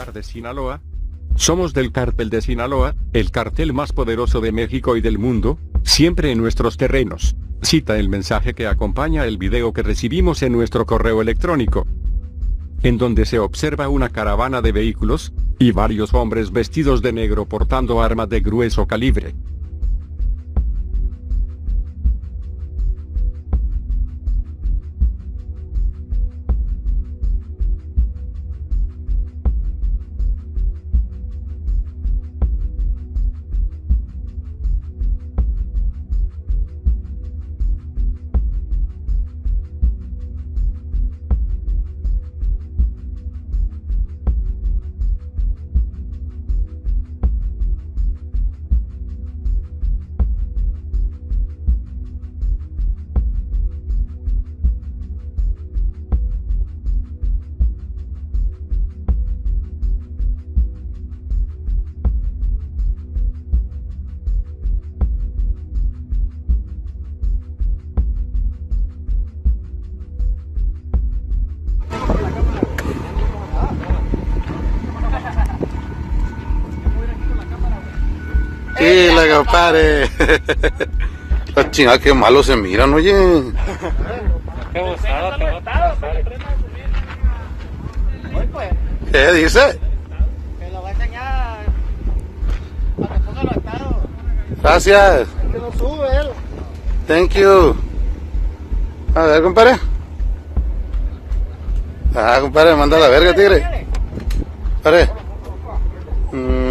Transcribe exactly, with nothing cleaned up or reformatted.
Escobar de Sinaloa. Somos del Cártel de Sinaloa, el cartel más poderoso de México y del mundo, siempre en nuestros terrenos. Cita el mensaje que acompaña el video que recibimos en nuestro correo electrónico, en donde se observa una caravana de vehículos, y varios hombres vestidos de negro portando armas de grueso calibre. Sí, la compadre. La chingada, qué malo se miran, oye. Qué gozado, qué gozado. ¿Qué dice? Que lo va a enseñar para que ponga los estados. Gracias. Que no sube él. Thank you. A ver, compadre. Ah, compadre, manda a la verga, tigre. Compadre. Mm.